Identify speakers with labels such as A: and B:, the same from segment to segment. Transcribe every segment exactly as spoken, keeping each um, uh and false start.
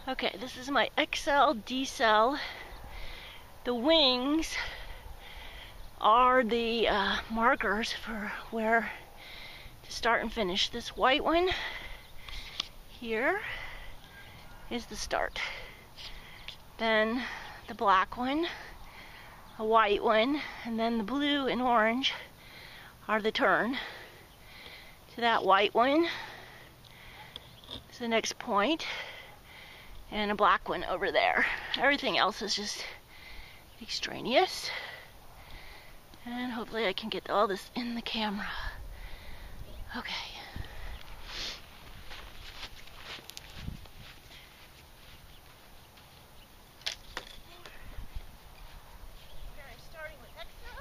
A: Okay, this is my Accel Decel. The wings are the uh, markers for where to start and finish. This white one here is the start. Then the black one, a white one, and then the blue and orange are the turn. To that white one is the next point, and a black one over there. Everything else is just extraneous. And hopefully I can get all this in the camera. Okay. Starting with Accel.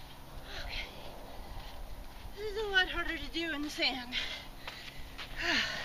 A: This is a lot harder to do in the sand.